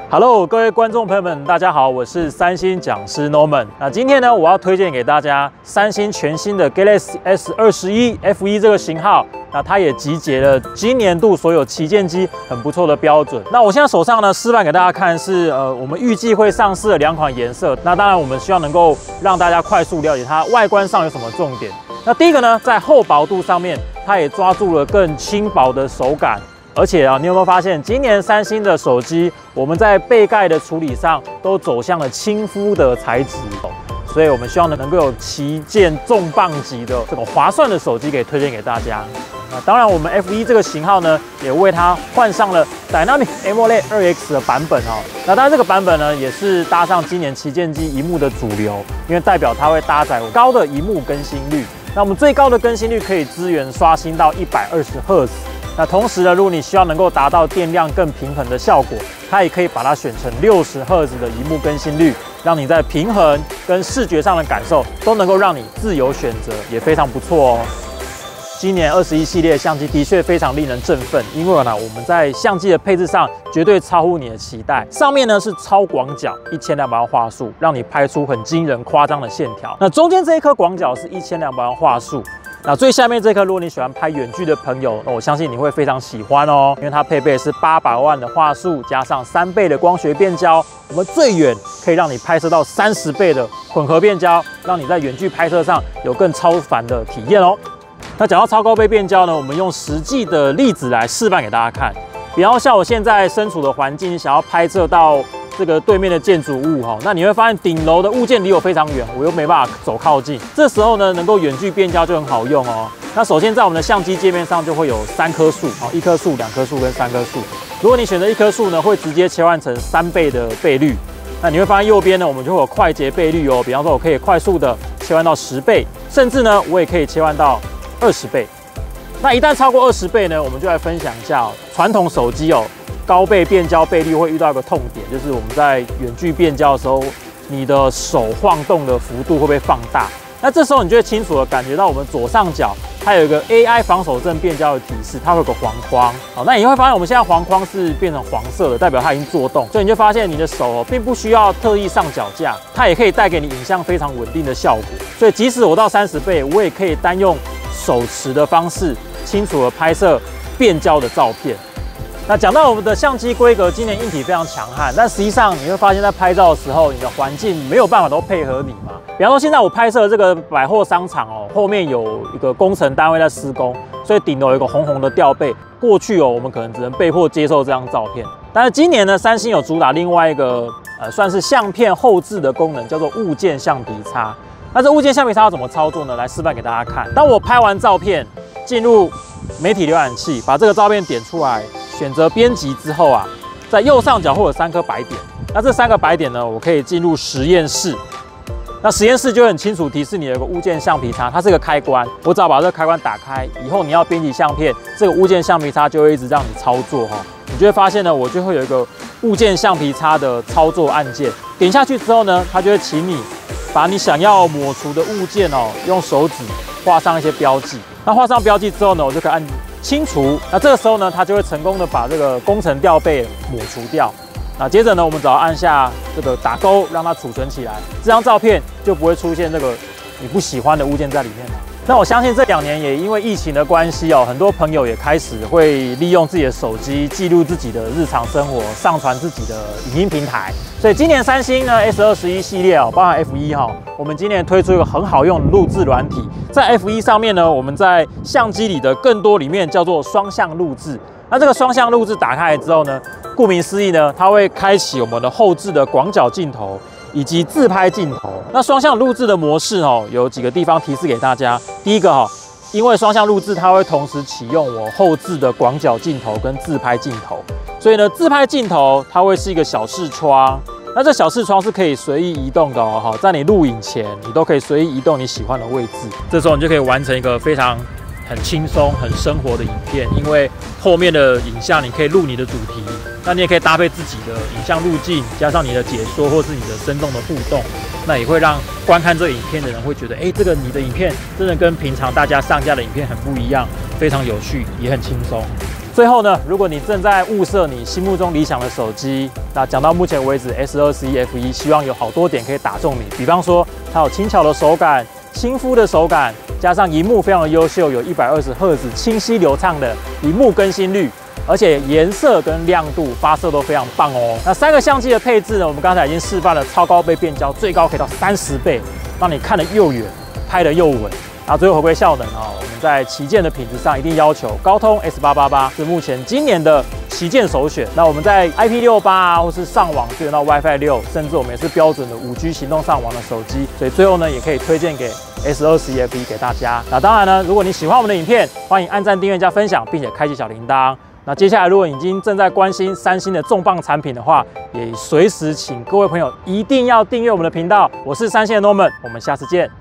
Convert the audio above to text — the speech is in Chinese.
Hello， 各位观众朋友们，大家好，我是三星讲师 Norman。那今天呢，我要推荐给大家三星全新的 Galaxy S21 F1 这个型号。那它也集结了今年度所有旗舰机很不错的标准。那我现在手上呢，示范给大家看是我们预计会上市的2款颜色。那当然，我们希望能够让大家快速了解它外观上有什么重点。那第一个呢，在厚薄度上面，它也抓住了更轻薄的手感。而且啊，你有没有发现，今年三星的手机，我们在背盖的处理上都走向了亲肤的材质，所以我们希望能够有旗舰重磅级的这种划算的手机给推荐给大家。那当然，我们 F1 这个型号呢，也为它换上了 Dynamic AMOLED 2X 的版本哦。那当然，这个版本呢，也是搭上今年旗舰机萤幕的主流，因为代表它会搭载高的萤幕更新率。那我们最高的更新率可以支援刷新到120赫兹。那同时呢，如果你希望能够达到电量更平衡的效果，它也可以把它选成60赫兹的萤幕更新率，让你在平衡跟视觉上的感受都能够让你自由选择，也非常不错哦。今年21系列相机的确非常令人振奋，因为呢，我们在相机的配置上绝对超乎你的期待。上面呢是超广角1200万画素，让你拍出很惊人夸张的线条。那中间这一颗广角是1200万画素。那最下面这颗，如果你喜欢拍远距的朋友，那我相信你会非常喜欢哦，因为它配备是800万的画素，加上3倍的光学变焦，我们最远可以让你拍摄到30倍的混合变焦，让你在远距拍摄上有更超凡的体验哦。那讲到超高倍变焦呢，我们用实际的例子来示范给大家看。比方像我现在身处的环境，想要拍摄到这个对面的建筑物哈，那你会发现顶楼的物件离我非常远，我又没办法走靠近。这时候呢，能够远距变焦就很好用哦。那首先在我们的相机界面上就会有3棵树，1棵树、2棵树跟3棵树。如果你选择1棵树呢，会直接切换成3倍的倍率。那你会发现右边呢，我们就会有快捷倍率哦。比方说，我可以快速的切换到10倍，甚至呢，我也可以切换到20倍。那一旦超过20倍呢，我们就来分享一下传统手机高倍变焦倍率会遇到一个痛点，就是我们在远距变焦的时候，你的手晃动的幅度会被放大。那这时候你就会清楚的感觉到我们左上角它有一个 AI 防守阵变焦的提示，它会有个黄框。好，那你会发现我们现在黄框是变成黄色的，代表它已经作动，所以你就发现你的手并不需要特意上脚架，它也可以带给你影像非常稳定的效果。所以即使我到30倍，我也可以单用手持的方式清楚的拍摄变焦的照片。那讲到我们的相机规格，今年硬体非常强悍，但实际上你会发现在拍照的时候，你的环境没有办法都配合你嘛。比方说现在我拍摄的这个百货商场后面有一个工程单位在施工，所以顶楼有一个红红的吊背。过去我们可能只能被迫接受这张照片，但是今年呢，三星有主打另外一个算是相片后置的功能，叫做物件橡皮擦。那这物件橡皮擦要怎么操作呢？来示范给大家看。当我拍完照片，进入媒体浏览器，把这个照片点出来。选择编辑之后啊，在右上角会有3颗白点。那这3个白点呢，我可以进入实验室。那实验室就很清楚提示你有一个物件橡皮擦，它是个开关。我只要把这个开关打开，以后你要编辑相片，这个物件橡皮擦就会一直让你操作哈。你就会发现呢，我就会有一个物件橡皮擦的操作按键。点下去之后呢，它就会请你把你想要抹除的物件用手指画上一些标记。那画上标记之后呢，我就可以按清除，那这个时候呢，它就会成功的把这个工程吊背抹除掉。那接着呢，我们只要按下这个打勾，让它储存起来，这张照片就不会出现这个你不喜欢的物件在里面了。那我相信这2年也因为疫情的关系很多朋友也开始会利用自己的手机记录自己的日常生活，上传自己的影音平台。所以今年三星呢 S21系列包含 F1我们今年推出一个很好用的录制软体，在 F1上面呢，我们在相机里的更多里面叫做双向录制。那这个双向录制打开来之后呢，顾名思义呢，它会开启我们的后置的广角镜头以及自拍镜头。那双向录制的模式有几个地方提示给大家。第一个因为双向录制，它会同时启用我后置的广角镜头跟自拍镜头，所以呢，自拍镜头它会是一个小视窗。那这小视窗是可以随意移动的在你录影前，你都可以随意移动你喜欢的位置。这时候你就可以完成一个非常很轻松、很生活的影片，因为后面的影像你可以录你的主题，那你也可以搭配自己的影像路径，加上你的解说或是你的生动的互动，那也会让观看这个影片的人会觉得，这个你的影片真的跟平常大家上架的影片很不一样，非常有趣，也很轻松。 最后呢，如果你正在物色你心目中理想的手机，那讲到目前为止 S21 F1， 希望有好多点可以打中你。比方说，它有轻巧的手感、亲肤的手感，加上萤幕非常的优秀，有120赫兹清晰流畅的萤幕更新率。而且颜色跟亮度发色都非常棒哦。那3个相机的配置呢，我们刚才已经示范了超高倍变焦，最高可以到30倍，让你看得又远，拍得又稳。然后最后回归效能啊，我们在旗舰的品质上一定要求高通 S888是目前今年的旗舰首选。那我们在 IP68啊，或是上网支援到 WiFi 6，甚至我们也是标准的5G 行动上网的手机。所以最后呢，也可以推荐给 S21 F1给大家。那当然呢，如果你喜欢我们的影片，欢迎按赞、订阅、加分享，并且开启小铃铛。那接下来，如果你已经正在关心三星的重磅产品的话，也随时请各位朋友一定要订阅我们的频道。我是三星的 Norman，我们下次见。